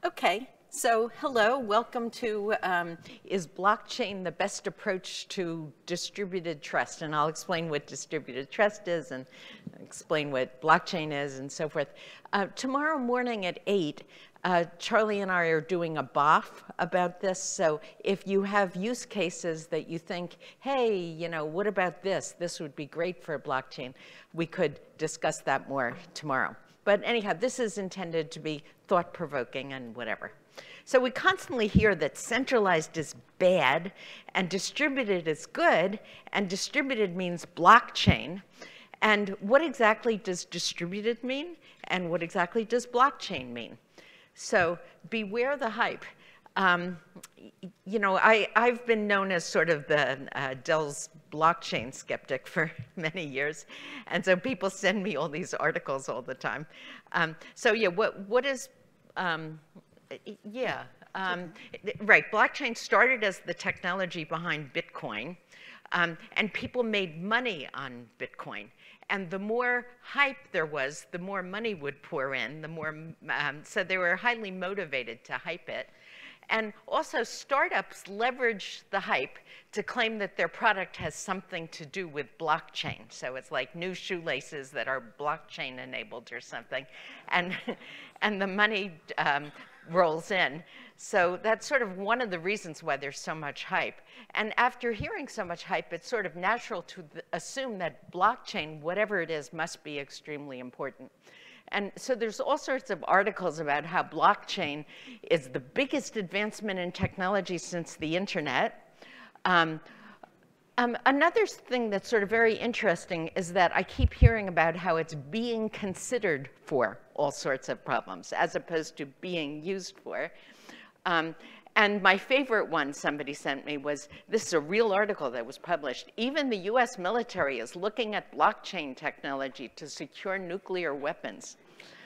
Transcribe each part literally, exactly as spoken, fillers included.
Okay, so hello, welcome to um, Is Blockchain the Best Approach to Distributed Trust? And I'll explain what distributed trust is and explain what blockchain is and so forth. Uh, tomorrow morning at eight, uh, Charlie and I are doing a B O F about this. So if you have use cases that you think, hey, you know, what about this? This would be great for blockchain. We could discuss that more tomorrow. But anyhow, this is intended to be thought-provoking and whatever. So we constantly hear that centralized is bad and distributed is good, and distributed means blockchain. And what exactly does distributed mean? And what exactly does blockchain mean? So beware the hype. Um, you know, I, I've been known as sort of the uh, Dell's blockchain skeptic for many years. And so people send me all these articles all the time. Um, so yeah, what, what is, um, yeah, um, right, blockchain started as the technology behind Bitcoin. Um, and people made money on Bitcoin. And the more hype there was, the more money would pour in, the more, um, so they were highly motivated to hype it. And also, startups leverage the hype to claim that their product has something to do with blockchain. So it's like new shoelaces that are blockchain enabled or something. And, and the money um, rolls in. So that's sort of one of the reasons why there's so much hype. And after hearing so much hype, it's sort of natural to assume that blockchain, whatever it is, must be extremely important. And so there's all sorts of articles about how blockchain is the biggest advancement in technology since the internet. Um, um, another thing that's sort of very interesting is that I keep hearing about how it's being considered for all sorts of problems, as opposed to being used for. Um, And my favorite one somebody sent me was, this is a real article that was published. Even the U S military is looking at blockchain technology to secure nuclear weapons.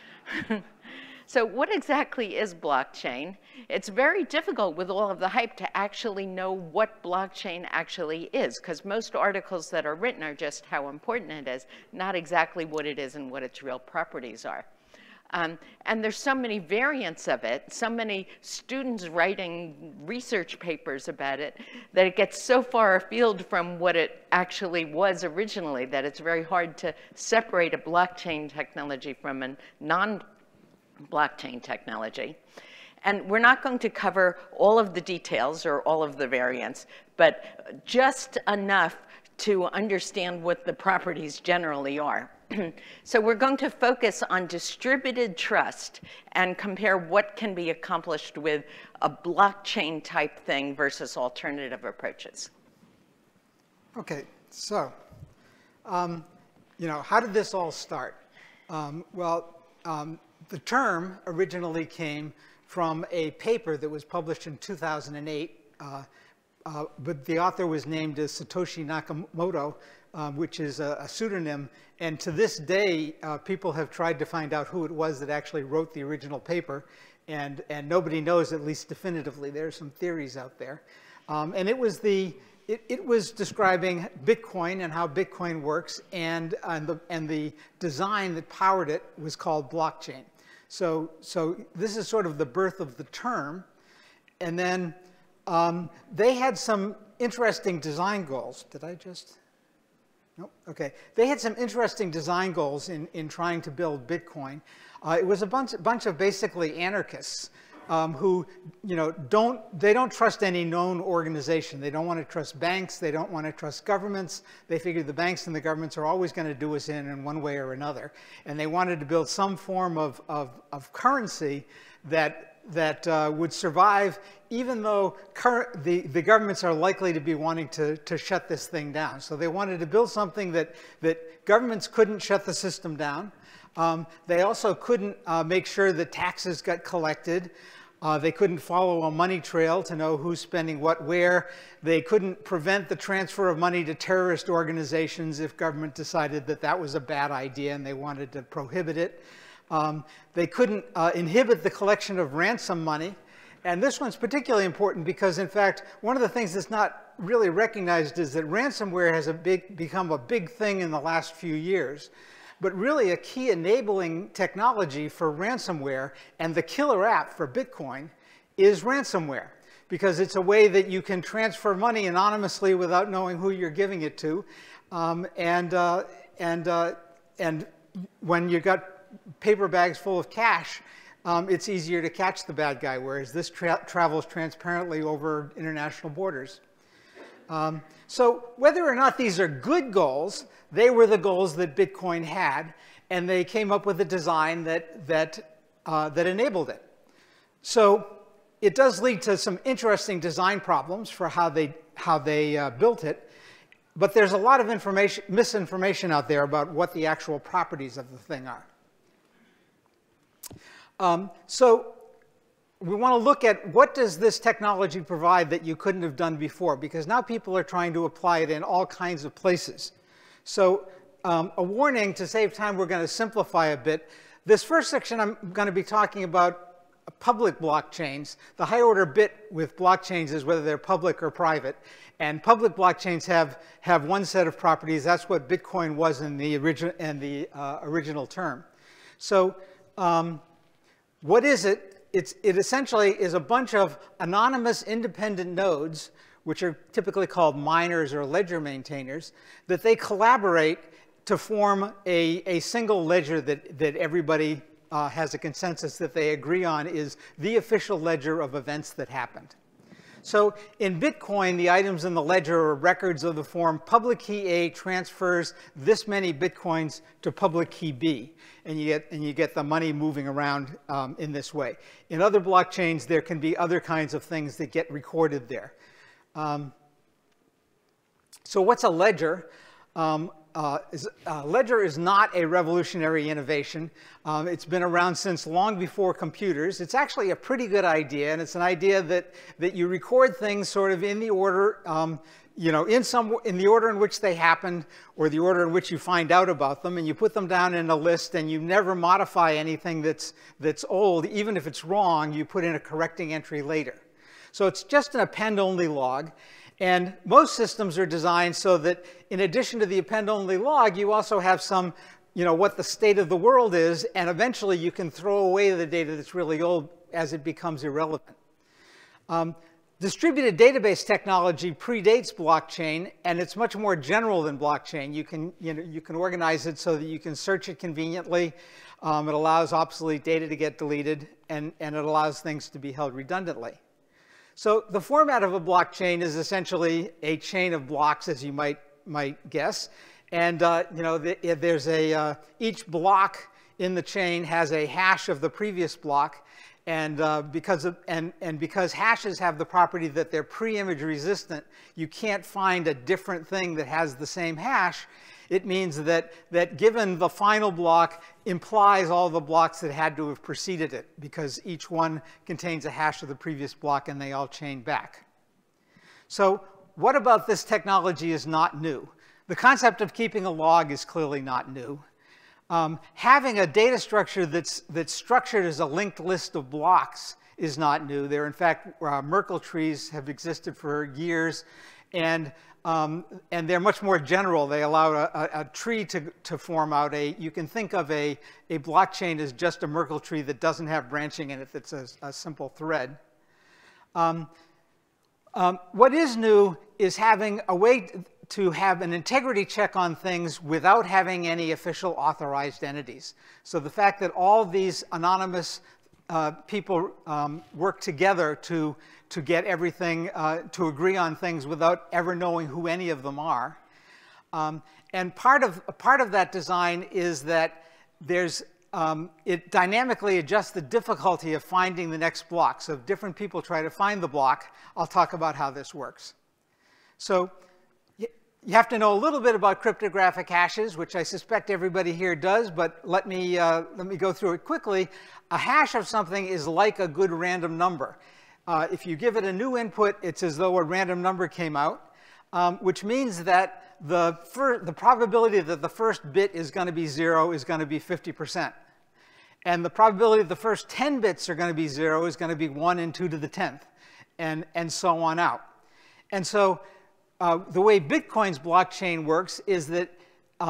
So what exactly is blockchain? It's very difficult with all of the hype to actually know what blockchain actually is, because most articles that are written are just how important it is, not exactly what it is and what its real properties are. Um, and there's so many variants of it, so many students writing research papers about it, that it gets so far afield from what it actually was originally that it's very hard to separate a blockchain technology from a non-blockchain technology. And we're not going to cover all of the details or all of the variants, but just enough to understand what the properties generally are. So we're going to focus on distributed trust and compare what can be accomplished with a blockchain type thing versus alternative approaches. Okay, so, um, you know, how did this all start? Um, well, um, the term originally came from a paper that was published in two thousand eight, uh, uh, but the author was named as Satoshi Nakamoto, Um, which is a, a pseudonym. And to this day, uh, people have tried to find out who it was that actually wrote the original paper. And, and nobody knows, at least definitively. There are some theories out there. Um, and it was, the, it, it was describing Bitcoin and how Bitcoin works. And, and, the, and the design that powered it was called blockchain. So, so this is sort of the birth of the term. And then um, they had some interesting design goals. Did I just... Nope. Okay. They had some interesting design goals in, in trying to build Bitcoin. Uh, it was a bunch, bunch of basically anarchists um, who, you know, don't, they don't trust any known organization. They don't want to trust banks. They don't want to trust governments. They figure the banks and the governments are always going to do us in in one way or another. And they wanted to build some form of, of, of currency that that uh, would survive even though current, the, the governments are likely to be wanting to, to shut this thing down. So they wanted to build something that, that governments couldn't shut the system down. Um, they also couldn't uh, make sure that taxes got collected. Uh, they couldn't follow a money trail to know who's spending what where. They couldn't prevent the transfer of money to terrorist organizations if government decided that that was a bad idea and they wanted to prohibit it. Um, they couldn't uh, inhibit the collection of ransom money. And this one's particularly important because, in fact, one of the things that's not really recognized is that ransomware has a big, become a big thing in the last few years. but really a key enabling technology for ransomware, and the killer app for Bitcoin is ransomware, because it's a way that you can transfer money anonymously without knowing who you're giving it to. Um, and, uh, and, uh, and when you've got paper bags full of cash, um, it's easier to catch the bad guy, whereas this tra travels transparently over international borders. Um, so whether or not these are good goals, they were the goals that Bitcoin had, and they came up with a design that, that, uh, that enabled it. So it does lead to some interesting design problems for how they, how they uh, built it, but there's a lot of information, misinformation out there about what the actual properties of the thing are. Um, so we want to look at what does this technology provide that you couldn't have done before, because now people are trying to apply it in all kinds of places. So um, a warning, to save time, we're going to simplify a bit. This first section I'm going to be talking about public blockchains. The high order bit with blockchains is whether they're public or private. And public blockchains have, have one set of properties. That's what Bitcoin was in the, origi in the uh, original term. So um, what is it? It's, it essentially is a bunch of anonymous independent nodes, which are typically called miners or ledger maintainers, that they collaborate to form a, a single ledger that, that everybody uh, has a consensus that they agree on is the official ledger of events that happened. So in Bitcoin, the items in the ledger are records of the form public key A transfers this many Bitcoins to public key B. And you get, and you get the money moving around um, in this way. In other blockchains, there can be other kinds of things that get recorded there. Um, so what's a ledger? Um, uh, is, uh, ledger is not a revolutionary innovation. Um, it's been around since long before computers. It's actually a pretty good idea, and it's an idea that, that you record things sort of in the order, um, you know, in, some, in the order in which they happened, or the order in which you find out about them, and you put them down in a list, and you never modify anything that's, that's old. Even if it's wrong, you put in a correcting entry later. So it's just an append-only log. And most systems are designed so that in addition to the append-only log, you also have some, you know, what the state of the world is, and eventually you can throw away the data that's really old as it becomes irrelevant. Um, distributed database technology predates blockchain, and it's much more general than blockchain. You can, you know, you can organize it so that you can search it conveniently. Um, it allows obsolete data to get deleted, and, and it allows things to be held redundantly. So the format of a blockchain is essentially a chain of blocks, as you might, might guess. And uh, you know, the, there's a, uh, each block in the chain has a hash of the previous block. And, uh, because of, and, and because hashes have the property that they're pre-image resistant, you can't find a different thing that has the same hash. It means that, that given the final block implies all the blocks that had to have preceded it, because each one contains a hash of the previous block and they all chain back. So what about this technology is not new? The concept of keeping a log is clearly not new. Um, having a data structure that's, that's structured as a linked list of blocks is not new. There, in fact, uh, Merkle trees have existed for years, and Um, and they're much more general. They allow a, a, a tree to, to form out a, you can think of a, a blockchain as just a Merkle tree that doesn't have branching in it, that's a, a simple thread. Um, um, what is new is having a way to have an integrity check on things without having any official authorized entities. So the fact that all these anonymous uh, people um, work together to to get everything, uh, to agree on things without ever knowing who any of them are. Um, and part of, part of that design is that there's, um, it dynamically adjusts the difficulty of finding the next block. So if different people try to find the block, I'll talk about how this works. So you have to know a little bit about cryptographic hashes, which I suspect everybody here does, but let me, uh, let me go through it quickly. A hash of something is like a good random number. Uh, if you give it a new input, it's as though a random number came out, um, which means that the, the probability that the first bit is going to be zero is going to be fifty percent. And the probability that the first ten bits are going to be zero is going to be one and two to the tenth, and, and so on out. And so uh, the way Bitcoin's blockchain works is that um,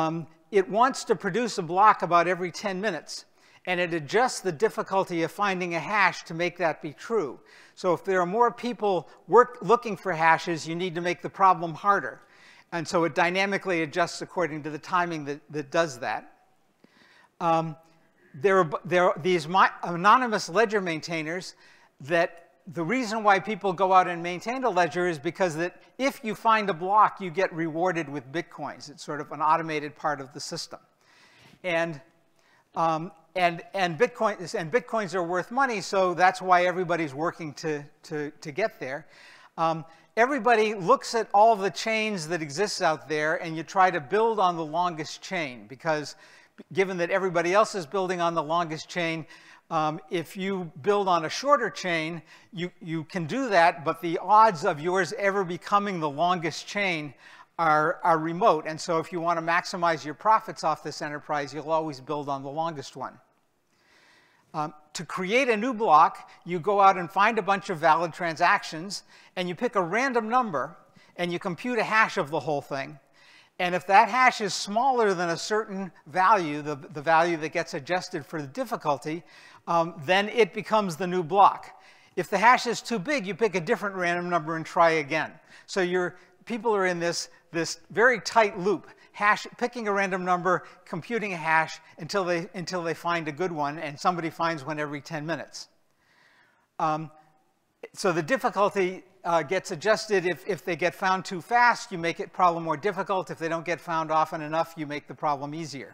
it wants to produce a block about every ten minutes. And it adjusts the difficulty of finding a hash to make that be true. So if there are more people work, looking for hashes, you need to make the problem harder. And so it dynamically adjusts according to the timing that, that does that. Um, there, are, there are these anonymous ledger maintainers that the reason why people go out and maintain a ledger is because that if you find a block, you get rewarded with bitcoins. It's sort of an automated part of the system. And um, And, and, Bitcoin, and Bitcoins are worth money, so that's why everybody's working to, to, to get there. Um, everybody looks at all the chains that exist out there, and you try to build on the longest chain, because given that everybody else is building on the longest chain, um, if you build on a shorter chain, you, you can do that, but the odds of yours ever becoming the longest chain Are, are remote. And so if you want to maximize your profits off this enterprise, you'll always build on the longest one. Um, to create a new block, you go out and find a bunch of valid transactions, and you pick a random number, and you compute a hash of the whole thing. And if that hash is smaller than a certain value, the, the value that gets adjusted for the difficulty, um, then it becomes the new block. If the hash is too big, you pick a different random number and try again. So you're, people are in this this very tight loop, hash, picking a random number, computing a hash until they, until they find a good one, and somebody finds one every ten minutes. Um, so the difficulty uh, gets adjusted. If, if they get found too fast, you make the problem more difficult. If they don't get found often enough, you make the problem easier.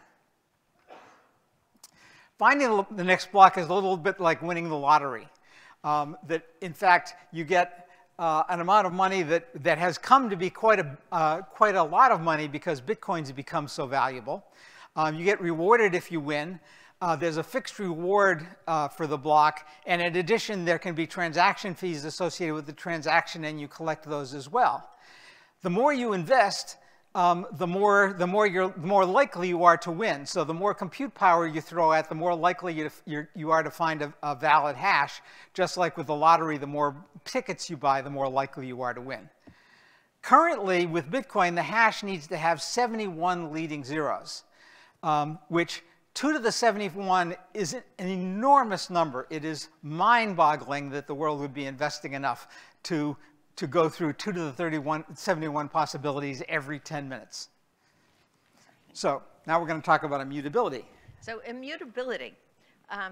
Finding the next block is a little bit like winning the lottery. Um, that, in fact, you get Uh, an amount of money that, that has come to be quite a, uh, quite a lot of money because Bitcoins have become so valuable. Um, you get rewarded if you win. Uh, there's a fixed reward uh, for the block. And in addition, there can be transaction fees associated with the transaction, and you collect those as well. The more you invest, um, the, more, the, more you're, the more likely you are to win. So the more compute power you throw at, the more likely you, you're, you are to find a, a valid hash. Just like with the lottery, the more tickets you buy, the more likely you are to win. Currently, with Bitcoin, the hash needs to have seventy-one leading zeros, um, which two to the seventy-one is an enormous number. It is mind-boggling that the world would be investing enough to to go through two to the thirty-one, seventy-one possibilities every ten minutes. So now we're going to talk about immutability. So immutability, um,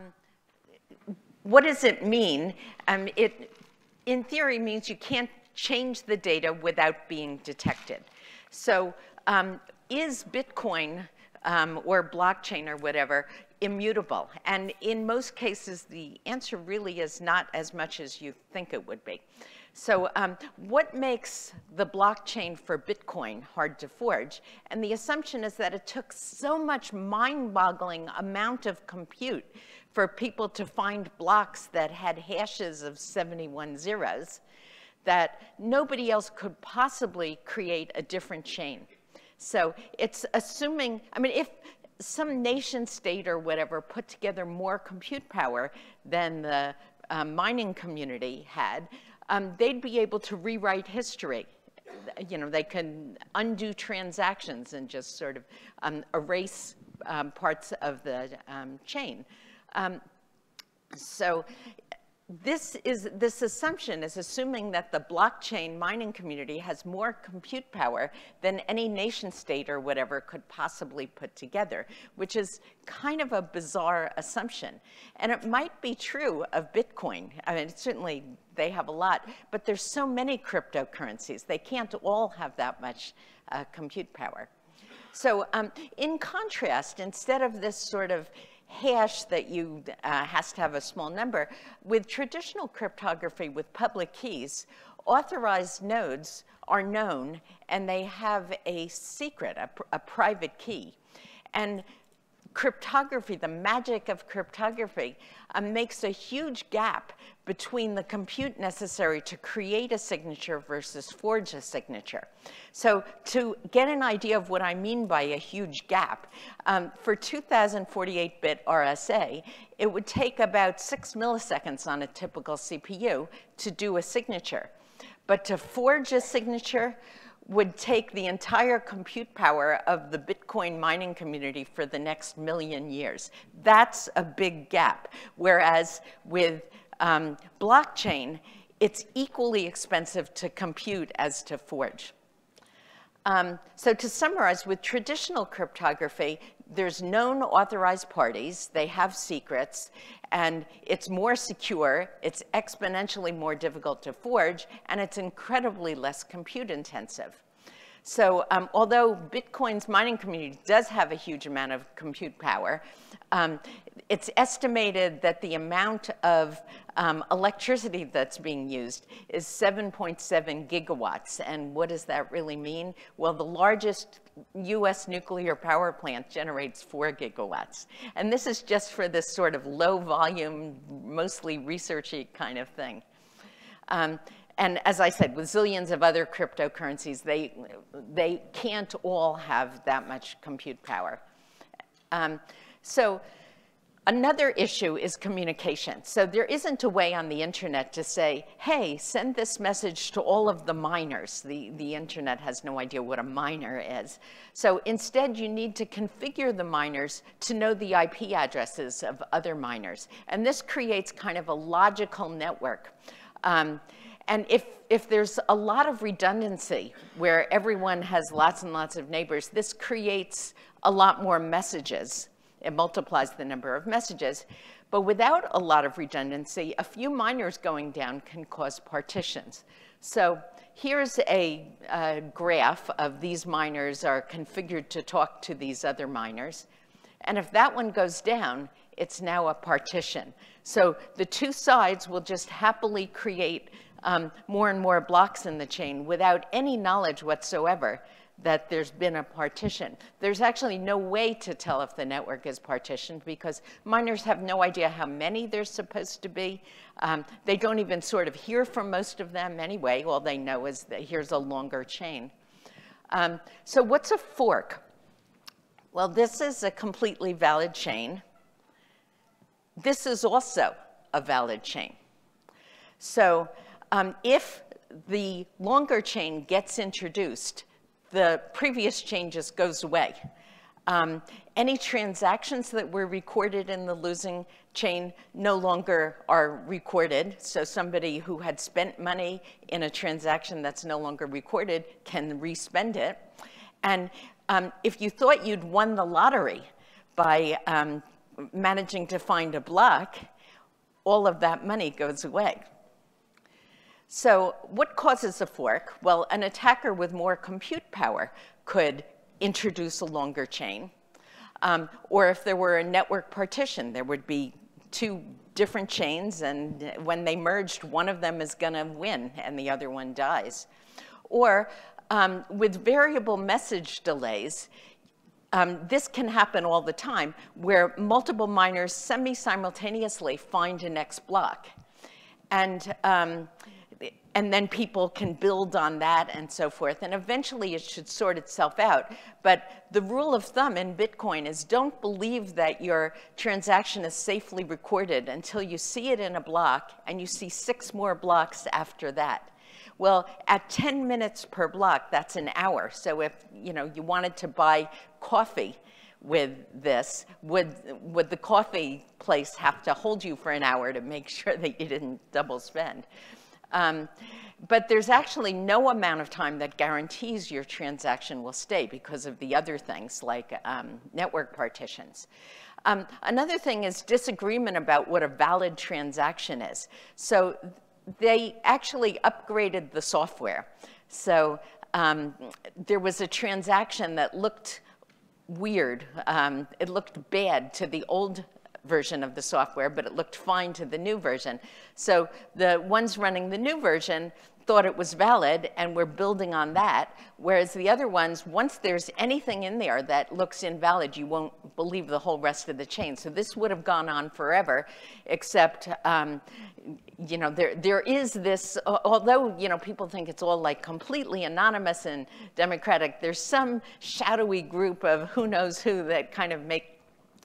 what does it mean? Um, it, in theory, means you can't change the data without being detected. So um, is Bitcoin um, or blockchain or whatever immutable? And in most cases, the answer really is not as much as you think it would be. So um, what makes the blockchain for Bitcoin hard to forge? And the assumption is that it took so much mind-boggling amount of compute for people to find blocks that had hashes of seventy-one zeros that nobody else could possibly create a different chain. So it's assuming, I mean, if some nation state or whatever put together more compute power than the uh, mining community had, Um, they'd be able to rewrite history. You know, they can undo transactions and just sort of um, erase um, parts of the um, chain. Um, so this is this assumption is assuming that the blockchain mining community has more compute power than any nation state or whatever could possibly put together, which is kind of a bizarre assumption. And it might be true of Bitcoin. I mean, certainly they have a lot, but there's so many cryptocurrencies. They can't all have that much uh, compute power. So um, in contrast, instead of this sort of hash that you uh, has to have a small number, with traditional cryptography with public keys, authorized nodes are known and they have a secret, a, a private key. And cryptography, the magic of cryptography, uh, makes a huge gap between the compute necessary to create a signature versus forge a signature. So to get an idea of what I mean by a huge gap, um, for two thousand forty-eight bit R S A, it would take about six milliseconds on a typical C P U to do a signature. But to forge a signature would take the entire compute power of the Bitcoin mining community for the next million years. That's a big gap. Whereas with um, blockchain, it's equally expensive to compute as to forge. Um, so to summarize, with traditional cryptography, there's known authorized parties, they have secrets, and it's more secure, it's exponentially more difficult to forge, and it's incredibly less compute intensive. So um, although Bitcoin's mining community does have a huge amount of compute power, um, it's estimated that the amount of um, electricity that's being used is seven point seven gigawatts. And what does that really mean? Well, the largest U S nuclear power plant generates four gigawatts. And this is just for this sort of low volume, mostly researchy kind of thing. Um, And as I said, with zillions of other cryptocurrencies, they, they can't all have that much compute power. Um, so another issue is communication. So there isn't a way on the internet to say, hey, send this message to all of the miners. The, the internet has no idea what a miner is. So instead, you need to configure the miners to know the I P addresses of other miners. And this creates kind of a logical network. Um, And if, if there's a lot of redundancy where everyone has lots and lots of neighbors, this creates a lot more messages. It multiplies the number of messages. But without a lot of redundancy, a few miners going down can cause partitions. So here's a, a graph of these miners are configured to talk to these other miners. And if that one goes down, it's now a partition. So the two sides will just happily create Um, more and more blocks in the chain without any knowledge whatsoever that there's been a partition. There's actually no way to tell if the network is partitioned because miners have no idea how many there's supposed to be. Um, they don't even sort of hear from most of them anyway. All they know is that here's a longer chain. Um, so what's a fork? Well, this is a completely valid chain. This is also a valid chain. So Um, if the longer chain gets introduced, the previous chain just goes away. Um, any transactions that were recorded in the losing chain no longer are recorded. So somebody who had spent money in a transaction that's no longer recorded can respend it. And um, if you thought you'd won the lottery by um, managing to find a block, all of that money goes away. So what causes a fork? Well, an attacker with more compute power could introduce a longer chain. Um, or if there were a network partition, there would be two different chains, and when they merged, one of them is going to win, and the other one dies. Or um, with variable message delays, um, this can happen all the time, where multiple miners semi-simultaneously find a next block. And um, And then people can build on that and so forth. And eventually it should sort itself out. But the rule of thumb in Bitcoin is don't believe that your transaction is safely recorded until you see it in a block and you see six more blocks after that. Well, at ten minutes per block, that's an hour. So if you know you wanted to buy coffee with this, would, would the coffee place have to hold you for an hour to make sure that you didn't double spend? Um, but there's actually no amount of time that guarantees your transaction will stay because of the other things like um, network partitions. Um, another thing is disagreement about what a valid transaction is. So they actually upgraded the software. So um, there was a transaction that looked weird. Um, it looked bad to the old version of the software, but it looked fine to the new version. So the ones running the new version thought it was valid and were building on that, whereas the other ones, once there's anything in there that looks invalid, you won't believe the whole rest of the chain. So this would have gone on forever, except um, you know, there, there is this, although you know, people think it's all like completely anonymous and democratic, there's some shadowy group of who knows who that kind of make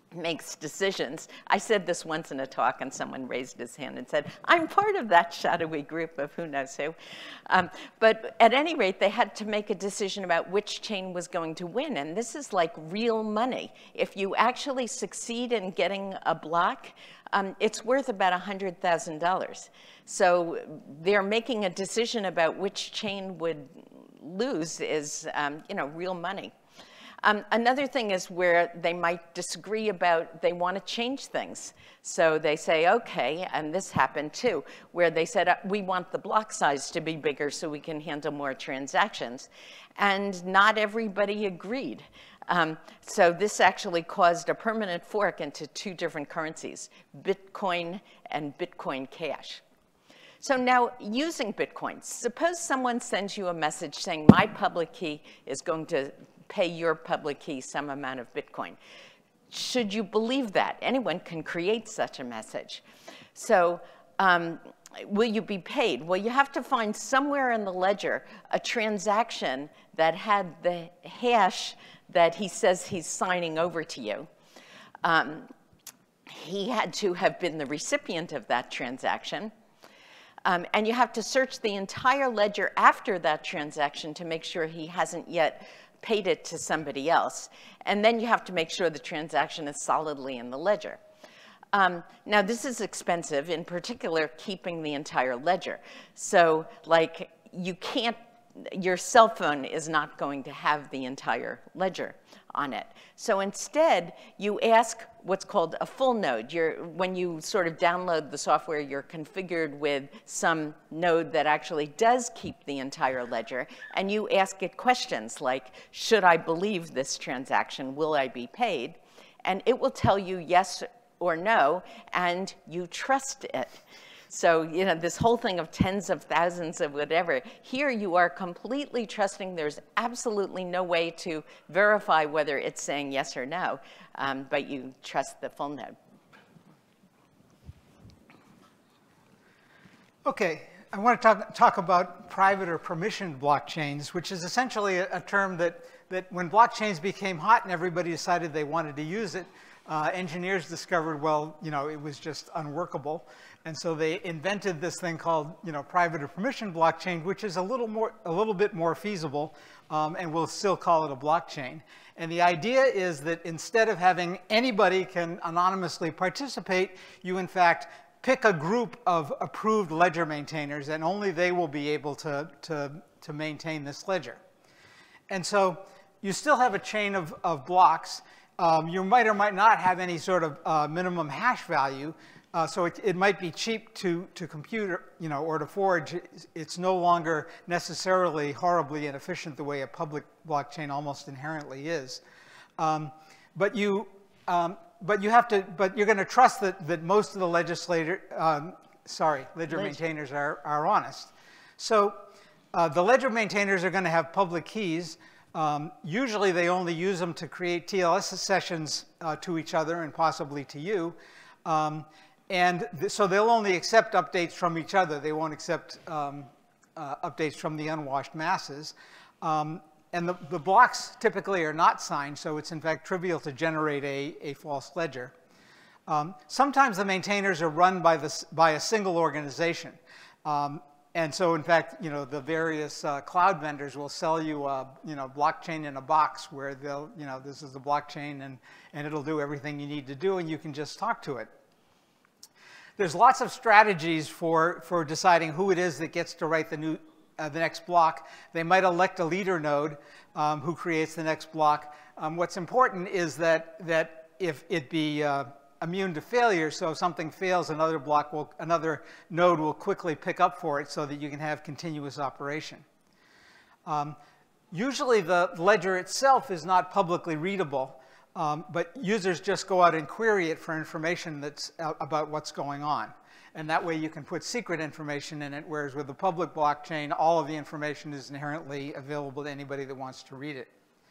makes decisions. I said this once in a talk, and someone raised his hand and said, I'm part of that shadowy group of who knows who. Um, but at any rate, they had to make a decision about which chain was going to win, and this is like real money. If you actually succeed in getting a block, um, it's worth about one hundred thousand dollars. So they're making a decision about which chain would lose is, um, you know, real money. Um, another thing is where they might disagree about, they want to change things. So they say, okay, and this happened too, where they said, uh, we want the block size to be bigger so we can handle more transactions. And not everybody agreed. Um, so this actually caused a permanent fork into two different currencies, Bitcoin and Bitcoin Cash. So now, using Bitcoin, suppose someone sends you a message saying, my public key is going to pay your public key some amount of Bitcoin. Should you believe that? Anyone can create such a message. So um, will you be paid? Well, you have to find somewhere in the ledger a transaction that had the hash that he says he's signing over to you. Um, he had to have been the recipient of that transaction. Um, and you have to search the entire ledger after that transaction to make sure he hasn't yet paid it to somebody else. And then you have to make sure the transaction is solidly in the ledger. Um, now, this is expensive, in particular, keeping the entire ledger. So, like, you can't, your cell phone is not going to have the entire ledger on it. So instead, you ask what's called a full node. You're, when you sort of download the software, you're configured with some node that actually does keep the entire ledger, and you ask it questions like, should I believe this transaction? Will I be paid? And it will tell you yes or no, and you trust it. So, you know, this whole thing of tens of thousands of whatever, here you are completely trusting. There's absolutely no way to verify whether it's saying yes or no, um, but you trust the full node. Okay, I want to talk, talk about private or permissioned blockchains, which is essentially a, a term that, that when blockchains became hot and everybody decided they wanted to use it, uh, engineers discovered, well, you know, it was just unworkable. And so they invented this thing called, you know, private or permissioned blockchain, which is a little more, a little bit more feasible, um, and we'll still call it a blockchain. And the idea is that instead of having anybody can anonymously participate, you in fact pick a group of approved ledger maintainers, and only they will be able to to to maintain this ledger. And so you still have a chain of of blocks. Um, you might or might not have any sort of uh, minimum hash value. Uh, so it, it might be cheap to, to compute, you know, or to forge. It's no longer necessarily horribly inefficient the way a public blockchain almost inherently is. Um, but you, um, but you have to, but you're going to trust that that most of the legislator, um, sorry, ledger Ledger. maintainers are are honest. So uh, the ledger maintainers are going to have public keys. Um, usually, they only use them to create T L S sessions uh, to each other and possibly to you. Um, And th so they'll only accept updates from each other. They won't accept um, uh, updates from the unwashed masses. Um, and the, the blocks typically are not signed, so it's in fact trivial to generate a, a false ledger. Um, sometimes the maintainers are run by, this, by a single organization. Um, and so in fact, you know, the various uh, cloud vendors will sell you a, you know, blockchain in a box where they'll, you know, this is the blockchain and, and it'll do everything you need to do and you can just talk to it. There's lots of strategies for, for deciding who it is that gets to write the, new, uh, the next block. They might elect a leader node um, who creates the next block. Um, what's important is that, that if it be uh, immune to failure, so if something fails, another, block will, another node will quickly pick up for it so that you can have continuous operation. Um, usually the ledger itself is not publicly readable. Um, but users just go out and query it for information that's uh, about what's going on. And that way you can put secret information in it, whereas with the public blockchain, all of the information is inherently available to anybody that wants to read it.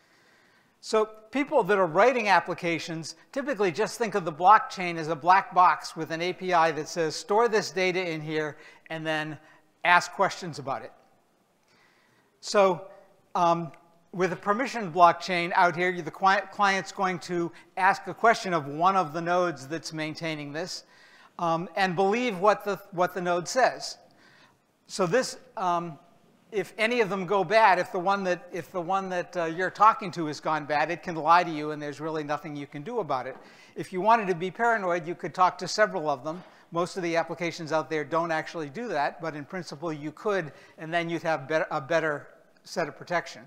So people that are writing applications typically just think of the blockchain as a black box with an A P I that says, store this data in here, and then ask questions about it. So um, with a permissioned blockchain out here, the client's going to ask a question of one of the nodes that's maintaining this um, and believe what the, what the node says. So this, um, if any of them go bad, if the one that, if the one that uh, you're talking to has gone bad, it can lie to you and there's really nothing you can do about it. If you wanted to be paranoid, you could talk to several of them. Most of the applications out there don't actually do that, but in principle you could, and then you'd have better, a better set of protection.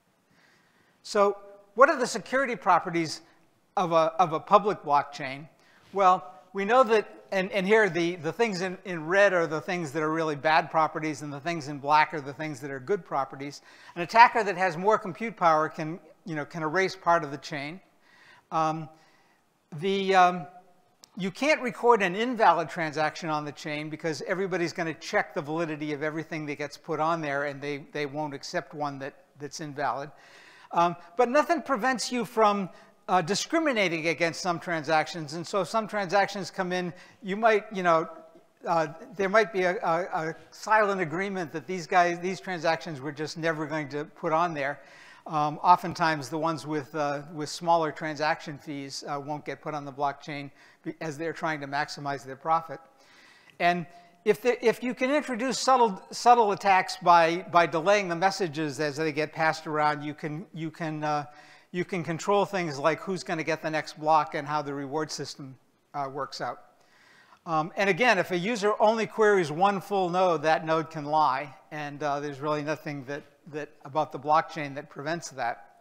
So what are the security properties of a, of a public blockchain? Well, we know that, and, and here the, the things in, in red are the things that are really bad properties, and the things in black are the things that are good properties. An attacker that has more compute power can, you know, can erase part of the chain. Um, the, um, you can't record an invalid transaction on the chain because everybody's going to check the validity of everything that gets put on there, and they, they won't accept one that, that's invalid. Um, but nothing prevents you from uh, discriminating against some transactions. And so if some transactions come in, you might, you know, uh, there might be a, a, a silent agreement that these guys, these transactions we're just never going to put on there. Um, oftentimes the ones with, uh, with smaller transaction fees uh, won't get put on the blockchain as they're trying to maximize their profit. And If, the, if you can introduce subtle, subtle attacks by, by delaying the messages as they get passed around, you can, you can, uh, you can control things like who's going to get the next block and how the reward system uh, works out. Um, and again, if a user only queries one full node, that node can lie. And uh, there's really nothing that, that about the blockchain that prevents that.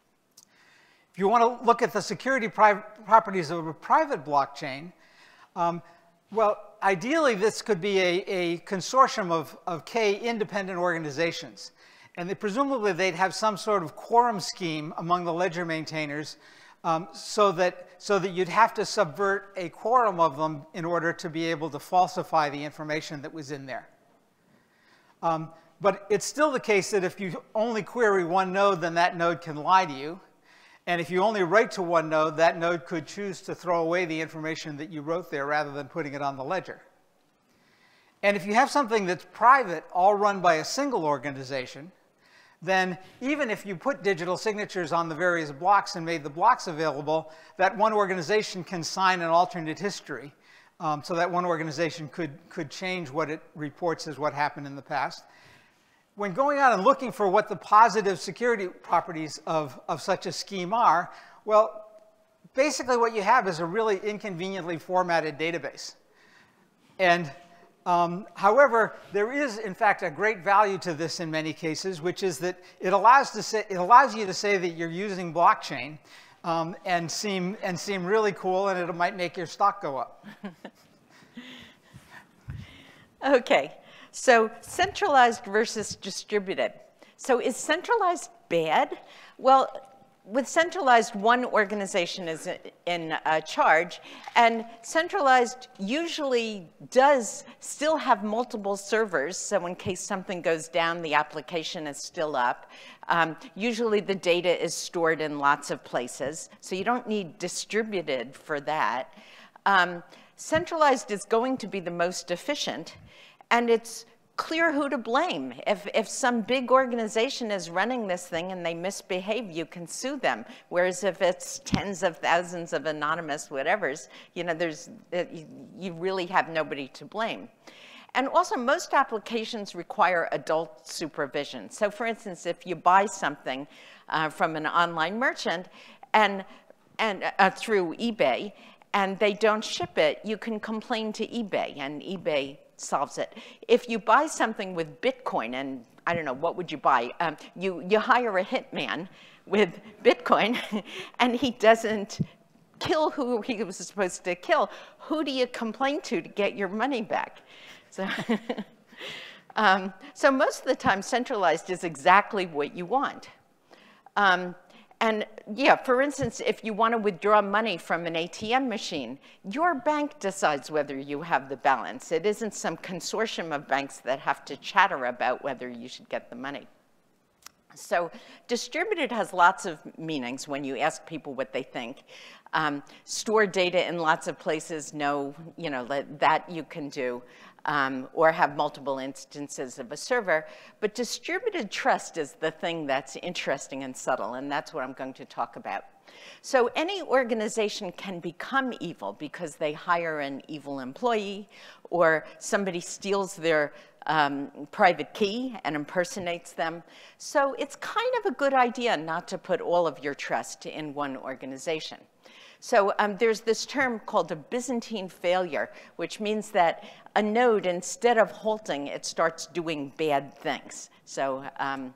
If you want to look at the security properties of a private blockchain, um, well, ideally, this could be a, a consortium of, of K independent organizations. And they, presumably, they'd have some sort of quorum scheme among the ledger maintainers um, so, that, so that you'd have to subvert a quorum of them in order to be able to falsify the information that was in there. Um, but it's still the case that if you only query one node, then that node can lie to you. And if you only write to one node, that node could choose to throw away the information that you wrote there rather than putting it on the ledger. And if you have something that's private, all run by a single organization, then even if you put digital signatures on the various blocks and made the blocks available, that one organization can sign an alternate history. Um, so that one organization could, could change what it reports as what happened in the past. When going out and looking for what the positive security properties of, of such a scheme are, well, basically what you have is a really inconveniently formatted database. And um, however, there is, in fact, a great value to this in many cases, which is that it allows, to say, it allows you to say that you're using blockchain um, and, seem, and seem really cool, and it might make your stock go up. OK. So centralized versus distributed. So is centralized bad? Well, with centralized, one organization is in uh, charge, and centralized usually does still have multiple servers, so in case something goes down, the application is still up. Um, usually the data is stored in lots of places, so you don't need distributed for that. Um, centralized is going to be the most efficient, and it's clear who to blame. If, if some big organization is running this thing and they misbehave, you can sue them. Whereas if it's tens of thousands of anonymous whatevers, you know, there's, you really have nobody to blame. And also, most applications require adult supervision. So for instance, if you buy something uh, from an online merchant and, and uh, through eBay, and they don't ship it, you can complain to eBay, and eBay solves it. If you buy something with Bitcoin, and I don't know, what would you buy? Um, you, you hire a hitman with Bitcoin, and he doesn't kill who he was supposed to kill. Who do you complain to to get your money back? So, um, so most of the time, centralized is exactly what you want. Um, And yeah, for instance, if you want to withdraw money from an A T M machine, your bank decides whether you have the balance. It isn't some consortium of banks that have to chatter about whether you should get the money. So distributed has lots of meanings when you ask people what they think. Um, store data in lots of places, no, you know, that, that you can do, um, or have multiple instances of a server. But distributed trust is the thing that's interesting and subtle, and that's what I'm going to talk about. So any organization can become evil because they hire an evil employee, or somebody steals their um, private key and impersonates them. So it's kind of a good idea not to put all of your trust in one organization. So um, there's this term called a Byzantine failure, which means that a node, instead of halting, it starts doing bad things. So um,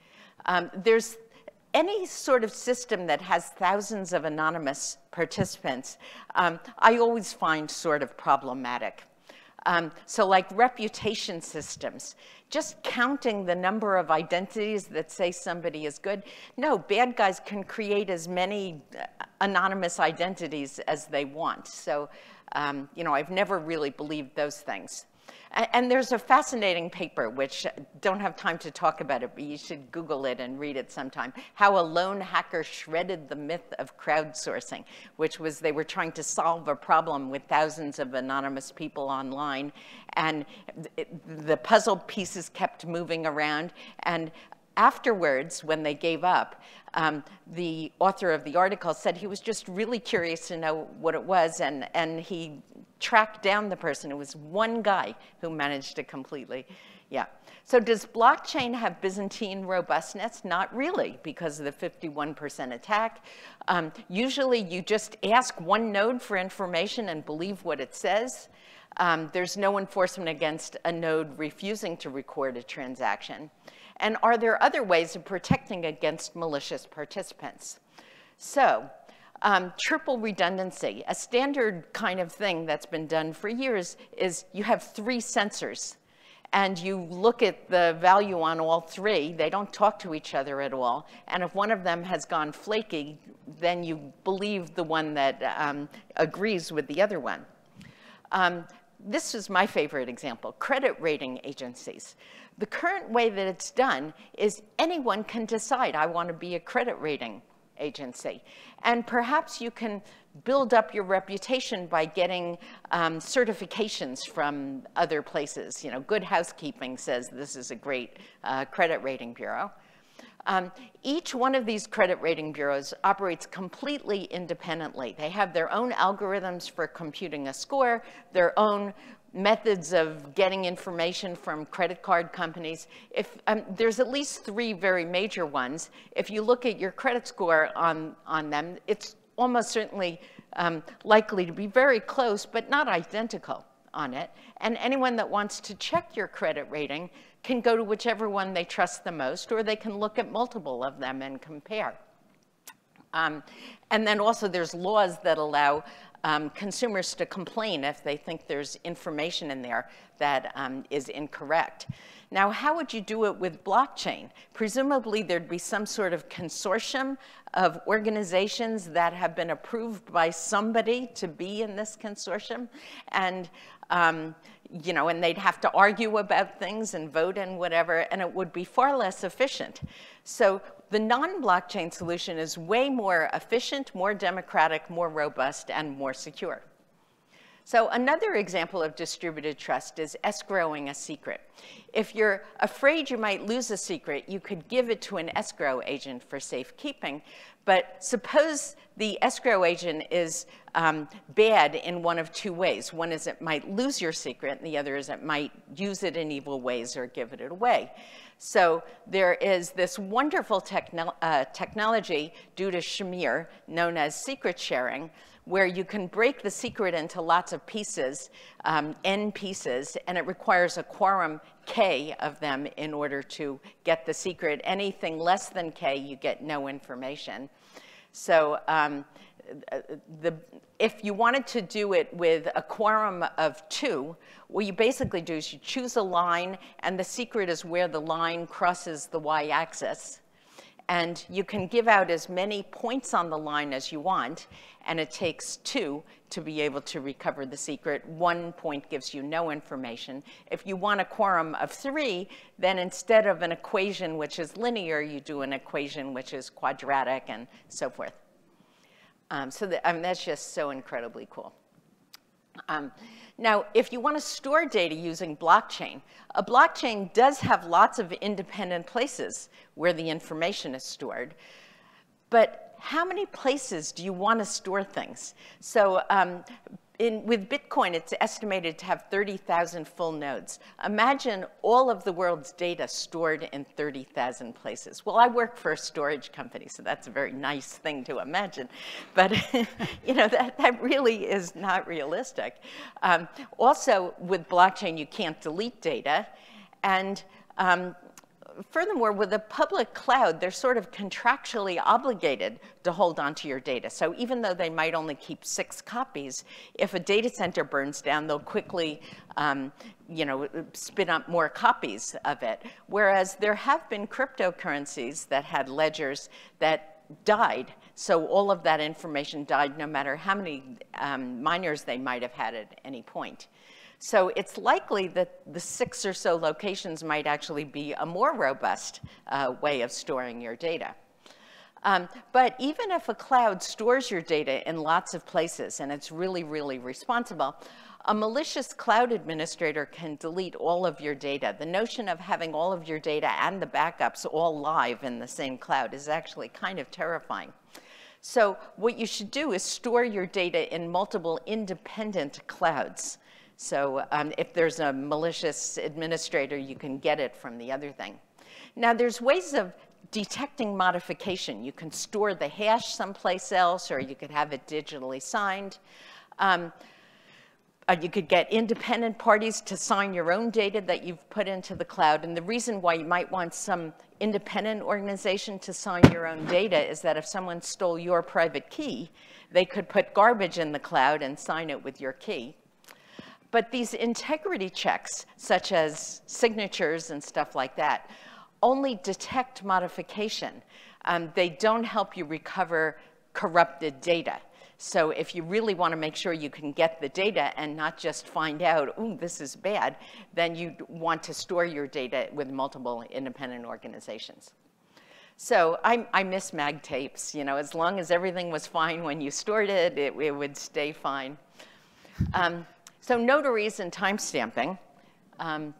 um, there's any sort of system that has thousands of anonymous participants, um, I always find sort of problematic. Um, so like reputation systems, just counting the number of identities that say somebody is good. No, bad guys can create as many anonymous identities as they want. So, um, you know, I've never really believed those things. And, and there's a fascinating paper, which don't have time to talk about it, but you should Google it and read it sometime, how a lone hacker shredded the myth of crowdsourcing, which was they were trying to solve a problem with thousands of anonymous people online, and it, the puzzle pieces kept moving around, and afterwards, when they gave up, um, the author of the article said he was just really curious to know what it was, and, and he tracked down the person. It was one guy who managed to completely, yeah. So does blockchain have Byzantine robustness? Not really, because of the fifty-one percent attack. Um, usually you just ask one node for information and believe what it says. Um, there's no enforcement against a node refusing to record a transaction. And are there other ways of protecting against malicious participants? So, um, triple redundancy, a standard kind of thing that's been done for years is you have three sensors, and you look at the value on all three. They don't talk to each other at all. And if one of them has gone flaky, then you believe the one that um, agrees with the other one. Um, this is my favorite example, credit rating agencies. The current way that it's done is anyone can decide, I want to be a credit rating agency. And perhaps you can build up your reputation by getting um, certifications from other places. You know, Good Housekeeping says this is a great uh, credit rating bureau. Um, each one of these credit rating bureaus operates completely independently. They have their own algorithms for computing a score, their own methods of getting information from credit card companies. If um, there's at least three very major ones. If you look at your credit score on, on them, it's almost certainly um, likely to be very close, but not identical on it. And anyone that wants to check your credit rating can go to whichever one they trust the most, or they can look at multiple of them and compare. Um, and then also there's laws that allow um, consumers to complain if they think there's information in there that um, is incorrect. Now, how would you do it with blockchain? Presumably there'd be some sort of consortium of organizations that have been approved by somebody to be in this consortium. And um, you know, and they'd have to argue about things and vote and whatever, and it would be far less efficient. So the non-blockchain solution is way more efficient, more democratic, more robust, and more secure. So another example of distributed trust is escrowing a secret. If you're afraid you might lose a secret, you could give it to an escrow agent for safekeeping. But suppose the escrow agent is um, bad in one of two ways. One is it might lose your secret, and the other is it might use it in evil ways or give it away. So there is this wonderful techno uh, technology due to Shamir, known as secret sharing, where you can break the secret into lots of pieces, um, n pieces, and it requires a quorum k of them in order to get the secret. Anything less than k, you get no information. So um, the, if you wanted to do it with a quorum of two, what you basically do is you choose a line, and the secret is where the line crosses the y-axis. And you can give out as many points on the line as you want, and it takes two to be able to recover the secret. One point gives you no information. If you want a quorum of three, then instead of an equation which is linear, you do an equation which is quadratic and so forth. Um, so that, I mean, that's just so incredibly cool. Um, now, if you want to store data using blockchain, a blockchain does have lots of independent places where the information is stored. But how many places do you want to store things? So um, in, with Bitcoin, it's estimated to have thirty thousand full nodes. Imagine all of the world's data stored in thirty thousand places. Well, I work for a storage company, so that's a very nice thing to imagine. But you know, that, that really is not realistic. Um, also, with blockchain, you can't delete data. And um, furthermore, with a public cloud, they're sort of contractually obligated to hold onto your data. So even though they might only keep six copies, if a data center burns down, they'll quickly um, you know, spin up more copies of it. Whereas there have been cryptocurrencies that had ledgers that died. So all of that information died no matter how many um, miners they might have had at any point. So it's likely that the six or so locations might actually be a more robust uh, way of storing your data. Um, but even if a cloud stores your data in lots of places and it's really, really responsible, a malicious cloud administrator can delete all of your data. The notion of having all of your data and the backups all live in the same cloud is actually kind of terrifying. So what you should do is store your data in multiple independent clouds. So um, if there's a malicious administrator, you can get it from the other thing. Now, there's ways of detecting modification. You can store the hash someplace else, or you could have it digitally signed. Um, uh, you could get independent parties to sign your own data that you've put into the cloud. And the reason why you might want some independent organization to sign your own data is that if someone stole your private key, they could put garbage in the cloud and sign it with your key. But these integrity checks, such as signatures and stuff like that, only detect modification. Um, they don't help you recover corrupted data. So if you really want to make sure you can get the data and not just find out, ooh, this is bad, then you want to store your data with multiple independent organizations. So I, I miss mag tapes. You know, as long as everything was fine when you stored it, it, it would stay fine. Um, so notaries and timestamping. Um,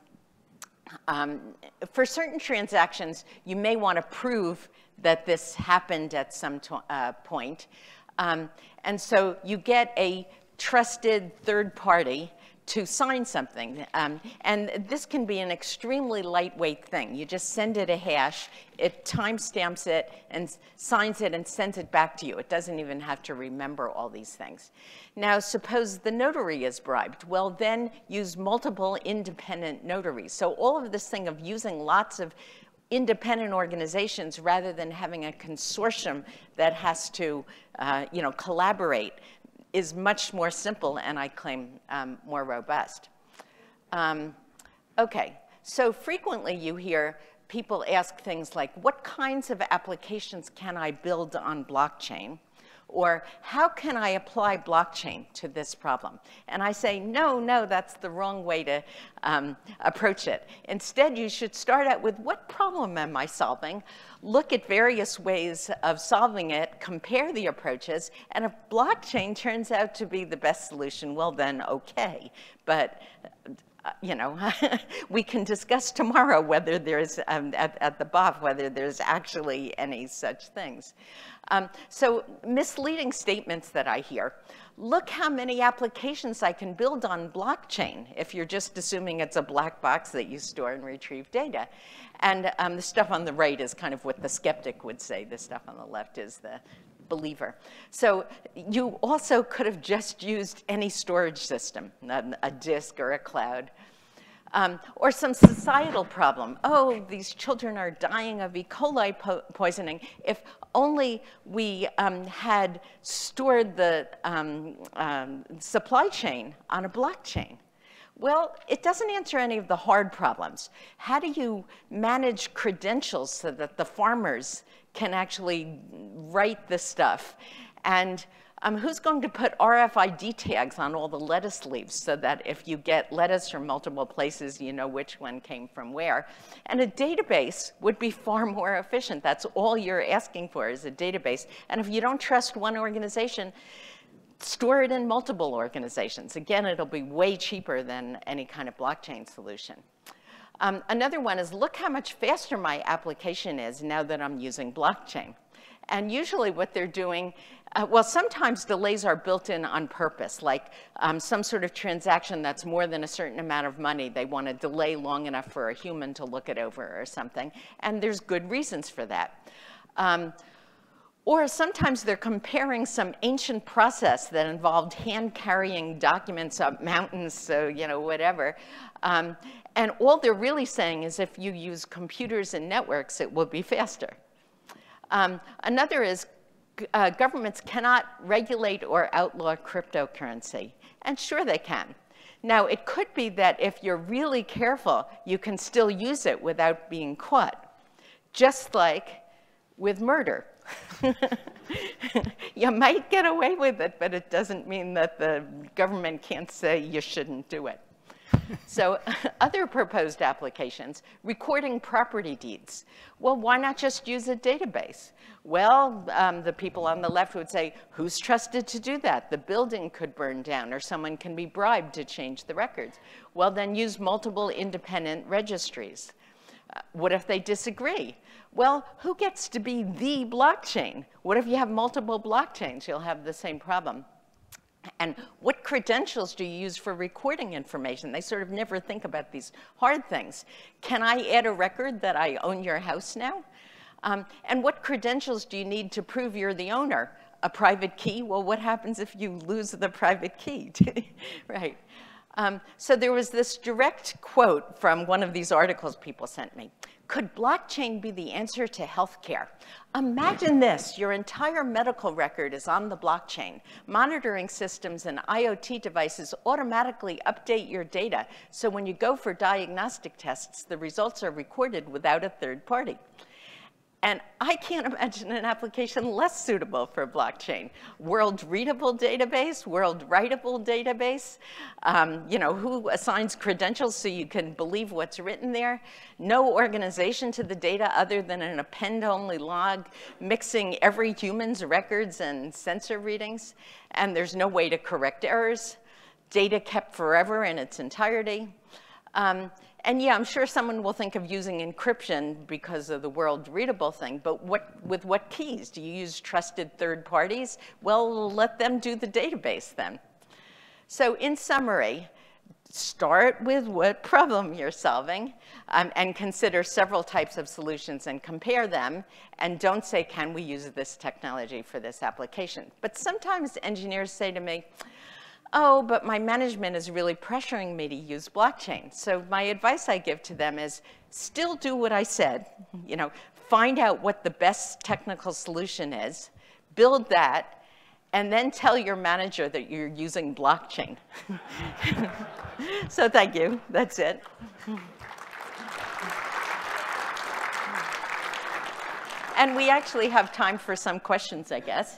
um, for certain transactions, you may want to prove that this happened at some uh, point. Um, and so you get a trusted third party to sign something. Um, and this can be an extremely lightweight thing. You just send it a hash, it timestamps it, and signs it and sends it back to you. It doesn't even have to remember all these things. Now, suppose the notary is bribed. Well, then use multiple independent notaries. So all of this thing of using lots of independent organizations rather than having a consortium that has to uh, you know, collaborate is much more simple and I claim um, more robust. Um, okay, so frequently you hear people ask things like, what kinds of applications can I build on blockchain? Or how can I apply blockchain to this problem? And I say, no, no, that's the wrong way to um, approach it. Instead, you should start out with, what problem am I solving? Look at various ways of solving it, compare the approaches, and if blockchain turns out to be the best solution, well then, okay. But Uh, you know, we can discuss tomorrow whether there's, um, at, at the B O F, whether there's actually any such things. Um, so misleading statements that I hear. Look how many applications I can build on blockchain if you're just assuming it's a black box that you store and retrieve data. And um, the stuff on the right is kind of what the skeptic would say. The stuff on the left is the believer. So you also could have just used any storage system, a disk or a cloud. Um, or some societal problem. Oh, these children are dying of E. coli po poisoning. If only we um, had stored the um, um, supply chain on a blockchain. Well, it doesn't answer any of the hard problems. How do you manage credentials so that the farmers can actually write the stuff? And Um, who's going to put R F I D tags on all the lettuce leaves so that if you get lettuce from multiple places, you know which one came from where? And a database would be far more efficient. That's all you're asking for is a database. And if you don't trust one organization, store it in multiple organizations. Again, it'll be way cheaper than any kind of blockchain solution. Um, another one is look how much faster my application is now that I'm using blockchain. And usually what they're doing, uh, well, sometimes delays are built in on purpose, like um, some sort of transaction that's more than a certain amount of money. They want to delay long enough for a human to look it over or something. And there's good reasons for that. Um, or sometimes they're comparing some ancient process that involved hand-carrying documents up mountains, so, you know, whatever. Um, and all they're really saying is if you use computers and networks, it will be faster. Um, another is uh, governments cannot regulate or outlaw cryptocurrency. And sure they can. Now, it could be that if you're really careful, you can still use it without being caught, just like with murder. You might get away with it, but it doesn't mean that the government can't say you shouldn't do it. So other proposed applications, recording property deeds. Well, why not just use a database? Well, um, the people on the left would say, who's trusted to do that? The building could burn down, or someone can be bribed to change the records. Well, then use multiple independent registries. Uh, what if they disagree? Well, who gets to be the blockchain? What if you have multiple blockchains? You'll have the same problem. And what credentials do you use for recording information? They sort of never think about these hard things. Can I add a record that I own your house now? Um, and what credentials do you need to prove you're the owner? A private key? Well, what happens if you lose the private key? Right. Um, so there was this direct quote from one of these articles people sent me. Could blockchain be the answer to healthcare? Imagine this, your entire medical record is on the blockchain. Monitoring systems and I O T devices automatically update your data, so when you go for diagnostic tests, the results are recorded without a third party. And I can't imagine an application less suitable for blockchain. World readable database, world writable database. Um, you know, who assigns credentials so you can believe what's written there? No organization to the data other than an append-only log, mixing every human's records and sensor readings. And there's no way to correct errors. Data kept forever in its entirety. Um, And yeah, I'm sure someone will think of using encryption because of the world readable thing, but what, with what keys? Do you use trusted third parties? Well, let them do the database then. So in summary, start with what problem you're solving um, and consider several types of solutions and compare them, and don't say, can we use this technology for this application? But sometimes engineers say to me, oh, but my management is really pressuring me to use blockchain. So my advice I give to them is still do what I said. You know, find out what the best technical solution is, build that, and then tell your manager that you're using blockchain. So thank you. That's it. And we actually have time for some questions, I guess.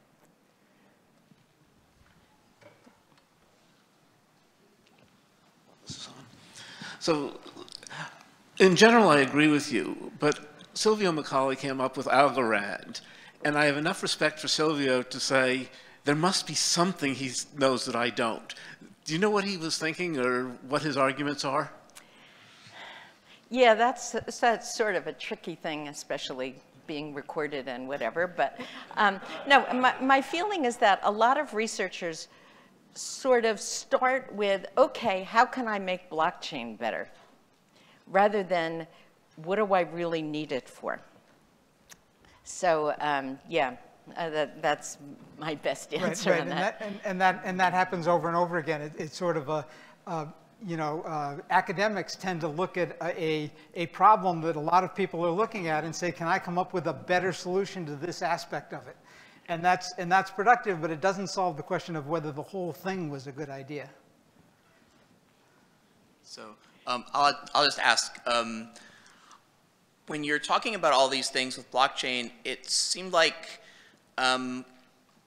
So in general, I agree with you, but Silvio Macaulay came up with Algorand, and I have enough respect for Silvio to say there must be something he knows that I don't. Do you know what he was thinking or what his arguments are? Yeah, that's, that's sort of a tricky thing, especially being recorded and whatever. But um, no, my, my feeling is that a lot of researchers sort of start with, okay, how can I make blockchain better? Rather than, what do I really need it for? So um, yeah, uh, that, that's my best answer right, right. on and that. that and, and that. And that happens over and over again. It, it's sort of a, uh, you know, uh, academics tend to look at a, a problem that a lot of people are looking at and say, can I come up with a better solution to this aspect of it? And that's, and that's productive, but it doesn't solve the question of whether the whole thing was a good idea. So um, I'll, I'll just ask, um, when you're talking about all these things with blockchain, it seemed like um,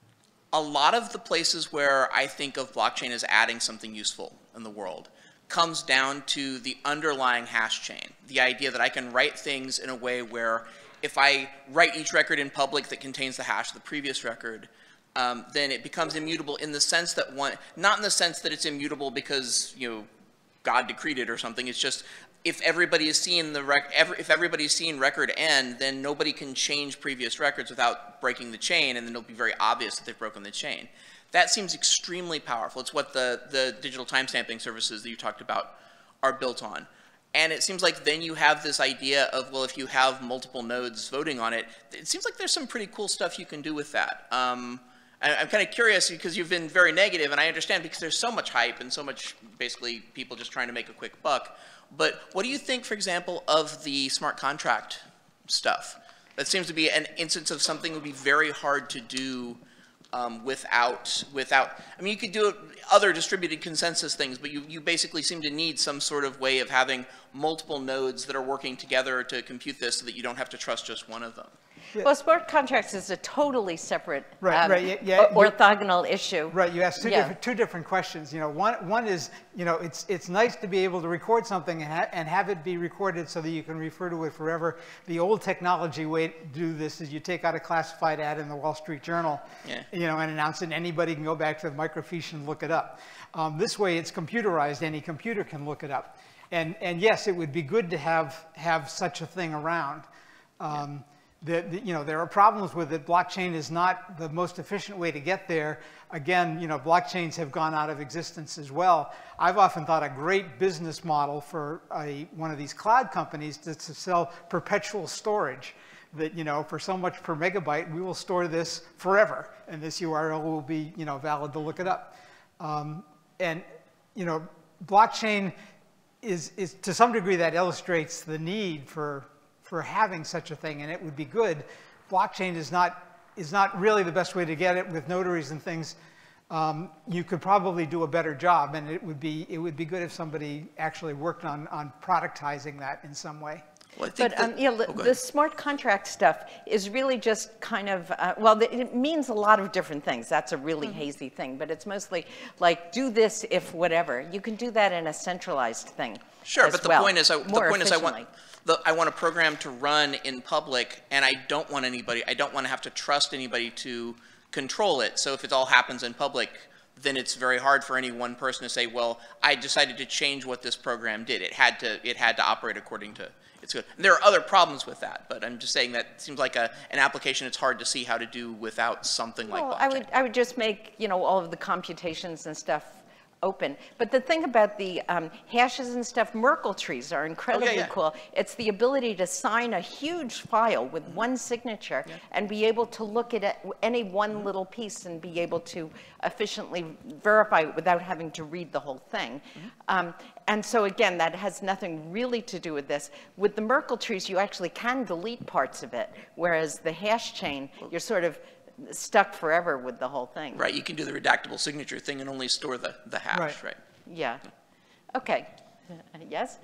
a lot of the places where I think of blockchain as adding something useful in the world comes down to the underlying hash chain. The idea that I can write things in a way where if I write each record in public that contains the hash of the previous record, um, then it becomes immutable in the sense that one, not in the sense that it's immutable because, you know, God decreed it or something. It's just if everybody is seeing the rec, every, if everybody's seeing record N, then nobody can change previous records without breaking the chain, and then it'll be very obvious that they've broken the chain. That seems extremely powerful. It's what the, the digital timestamping services that you talked about are built on. And it seems like then you have this idea of, well, if you have multiple nodes voting on it, it seems like there's some pretty cool stuff you can do with that. Um, I, I'm kind of curious because you've been very negative, and I understand because there's so much hype and so much basically people just trying to make a quick buck. But what do you think, for example, of the smart contract stuff? That seems to be an instance of something that would be very hard to do um, without, without, I mean, you could do other distributed consensus things, but you, you basically seem to need some sort of way of having multiple nodes that are working together to compute this so that you don't have to trust just one of them. Yeah. Well, smart contracts is a totally separate Right, um, right, yeah, yeah, orthogonal issue. Right, you asked two, Yeah. different, two different questions. You know, one, one is, you know, it's, it's nice to be able to record something and, ha and have it be recorded so that you can refer to it forever. The old technology way to do this is you take out a classified ad in the Wall Street Journal, yeah. you know, and announce it, and anybody can go back to the microfiche and look it up. Um, this way it's computerized, any computer can look it up. And, and yes, it would be good to have, have such a thing around. Um, yeah. The, the, you know, there are problems with it. Blockchain is not the most efficient way to get there. Again, you know, blockchains have gone out of existence as well. I've often thought a great business model for a, one of these cloud companies is to sell perpetual storage. That, you know, for so much per megabyte, we will store this forever, and this U R L will be, you know, valid to look it up. Um, and, you know, blockchain is, is to some degree that illustrates the need for for having such a thing, and it would be good. Blockchain is not, is not really the best way to get it with notaries and things. Um, you could probably do a better job, and it would be, it would be good if somebody actually worked on, on productizing that in some way. Well, I think but that, um, yeah, oh, the smart contract stuff is really just kind of, uh, well, it means a lot of different things. That's a really mm-hmm. hazy thing, but it's mostly like, do this if whatever. You can do that in a centralized thing. Sure, but the well, point is, I, the point is I want, the, I want a program to run in public, and I don't want anybody, I don't want to have to trust anybody to control it. So if it all happens in public, then it's very hard for any one person to say, well, I decided to change what this program did. It had to, it had to operate according to it's good. There are other problems with that, but I'm just saying that it seems like a, an application it's hard to see how to do without something well, like blockchain. I would, I would just make, you know, all of the computations and stuff open. But the thing about the um, hashes and stuff, Merkle trees are incredibly oh, yeah, yeah. cool. It's the ability to sign a huge file with one signature yeah. and be able to look at any one mm-hmm. little piece and be able to efficiently verify it without having to read the whole thing. Mm-hmm. um, and so again, that has nothing really to do with this. With the Merkle trees, you actually can delete parts of it, whereas the hash chain, you're sort of stuck forever with the whole thing. Right, you can do the redactable signature thing and only store the, the hash, right? right. Yeah. Okay. Uh, yes?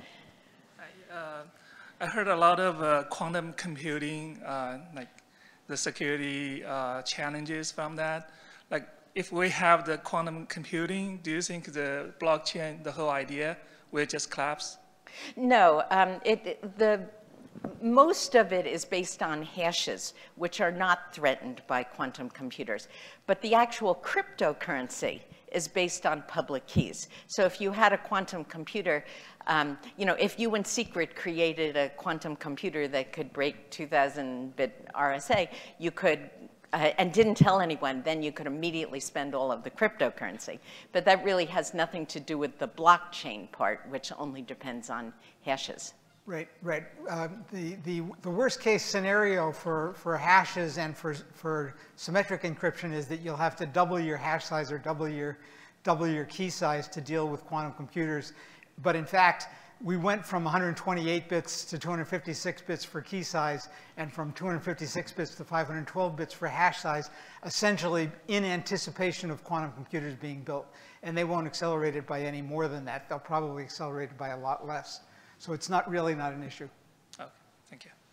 I, uh, I heard a lot of uh, quantum computing, uh, like the security uh, challenges from that. Like, if we have the quantum computing, do you think the blockchain, the whole idea, will just collapse? No, um, it, it, the most of it is based on hashes, which are not threatened by quantum computers. But the actual cryptocurrency is based on public keys. So if you had a quantum computer, um, you know, if you in secret created a quantum computer that could break two thousand bit R S A, you could, uh, and didn't tell anyone, then you could immediately spend all of the cryptocurrency. But that really has nothing to do with the blockchain part, which only depends on hashes. Right, right. Uh, the, the, the worst case scenario for, for hashes and for, for symmetric encryption is that you'll have to double your hash size or double your, double your key size to deal with quantum computers. But in fact, we went from one hundred twenty-eight bits to two hundred fifty-six bits for key size and from two hundred fifty-six bits to five hundred twelve bits for hash size, essentially in anticipation of quantum computers being built. And they won't accelerate it by any more than that. They'll probably accelerate it by a lot less. So it's not really not an issue. Okay, thank you.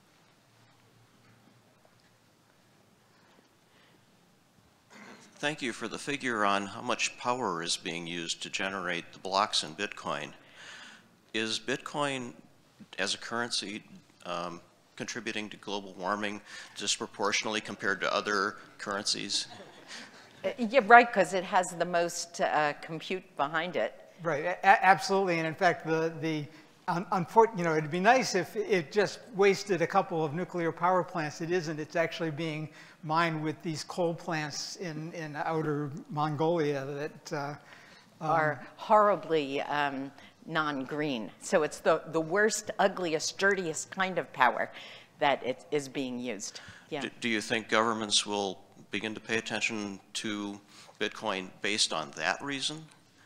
thank you for the figure on how much power is being used to generate the blocks in Bitcoin. Is Bitcoin as a currency um, contributing to global warming disproportionately compared to other currencies? Uh, yeah, right, because it has the most uh, compute behind it. Right, a absolutely, and in fact, the, the un unfortunately, you know, it'd be nice if it just wasted a couple of nuclear power plants. It isn't. It's actually being mined with these coal plants in, in outer Mongolia that uh, um, are horribly um, non-green. So it's the, the worst, ugliest, dirtiest kind of power that it is being used. Yeah. Do, do you think governments will begin to pay attention to Bitcoin based on that reason?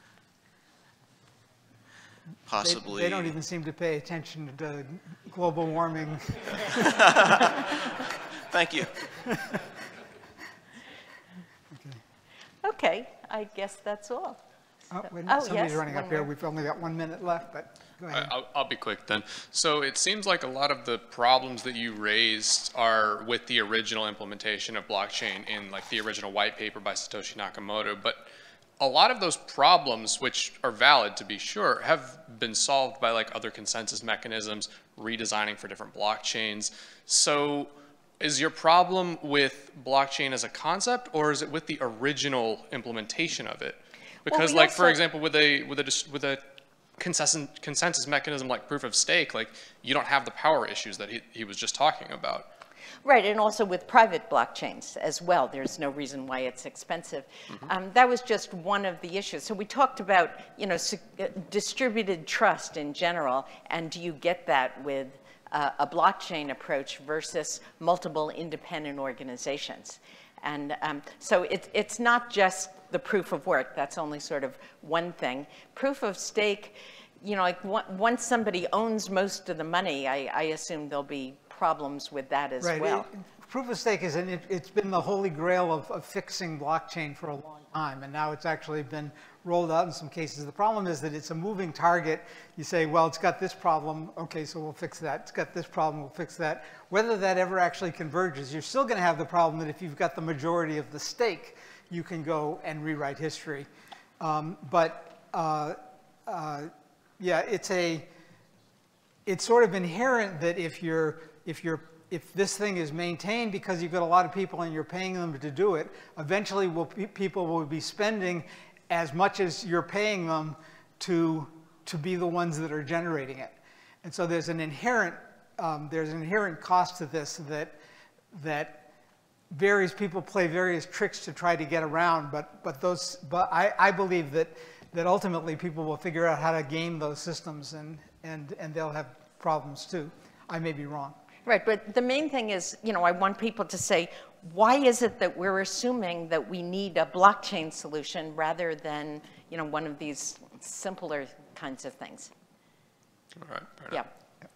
Possibly. They, they don't even seem to pay attention to global warming. Thank you. Okay. Okay, I guess that's all. Oh, wait, Oh, somebody's yes, running one up here. more. We've only got one minute left, but go ahead. I'll, I'll be quick then. So it seems like a lot of the problems that you raised are with the original implementation of blockchain in like the original white paper by Satoshi Nakamoto, but a lot of those problems, which are valid to be sure, have been solved by like other consensus mechanisms, redesigning for different blockchains. So is your problem with blockchain as a concept, or is it with the original implementation of it? Because Well, we like, for also- example, with a, with a, with a consensus, consensus mechanism like proof of stake, like you don't have the power issues that he, he was just talking about. Right, and also with private blockchains as well. There's no reason why it's expensive. Mm-hmm. Um, that was just one of the issues. So we talked about, you know, s- uh, distributed trust in general, and do you get that with uh, a blockchain approach versus multiple independent organizations? And um, so it, it's not just the proof of work. That's only sort of one thing. Proof of stake, you know, like one, once somebody owns most of the money, I, I assume there'll be problems with that as right. well. It, proof of stake is an, it, it's been the holy grail of, of fixing blockchain for a long time, and now it's actually been rolled out in some cases. The problem is that it's a moving target. You say, well, it's got this problem, okay, so we'll fix that. It's got this problem, we'll fix that. Whether that ever actually converges, you're still going to have the problem that if you've got the majority of the stake, you can go and rewrite history. Um, but uh, uh, yeah, it's a, it's sort of inherent that if you're, if you're, if this thing is maintained because you've got a lot of people and you're paying them to do it, eventually will, people will be spending as much as you're paying them to, to be the ones that are generating it. And so there's an inherent, um, there's an inherent cost to this that, that various people play various tricks to try to get around, but, but, those, but I, I believe that, that ultimately people will figure out how to game those systems, and, and, and they'll have problems too. I may be wrong. Right, but the main thing is, you know, I want people to say, why is it that we're assuming that we need a blockchain solution rather than, you know, one of these simpler kinds of things? All right. fair Yeah. enough.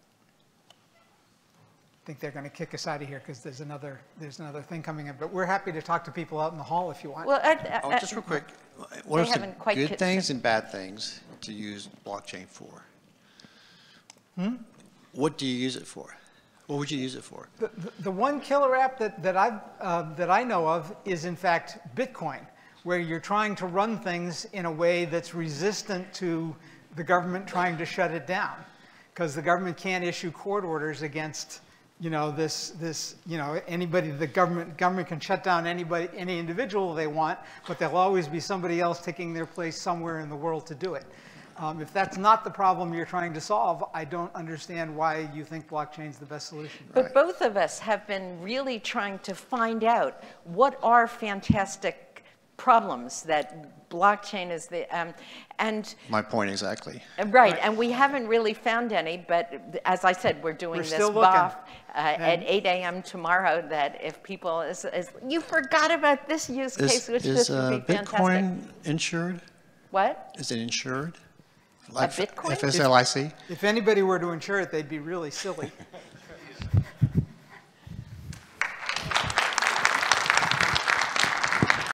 I think they're going to kick us out of here because there's another, there's another thing coming in. But we're happy to talk to people out in the hall if you want. Well, I, I, Oh, just real quick, what they are some haven't quite good hit- things and bad things to use blockchain for? Hmm? What do you use it for? What would you use it for? The, the, the one killer app that, that, I've, uh, that I know of is, in fact, Bitcoin, where you're trying to run things in a way that's resistant to the government trying to shut it down. Because the government can't issue court orders against, you know, this, this, you know, anybody, the government, government can shut down anybody, any individual they want, but there'll always be somebody else taking their place somewhere in the world to do it. Um, if that's not the problem you're trying to solve, I don't understand why you think blockchain's the best solution. But Right. both of us have been really trying to find out what are fantastic problems that blockchain is the, um, and My point exactly. right, and we haven't really found any, but as I said, we're doing We're this still B looking. O F uh, at eight A M tomorrow, that if people, is, is, you forgot about this use case, Is, which is this would uh, be fantastic. Bitcoin insured? What? Is it insured? Like Bitcoin? F S L I C? If anybody were to insure it, they'd be really silly.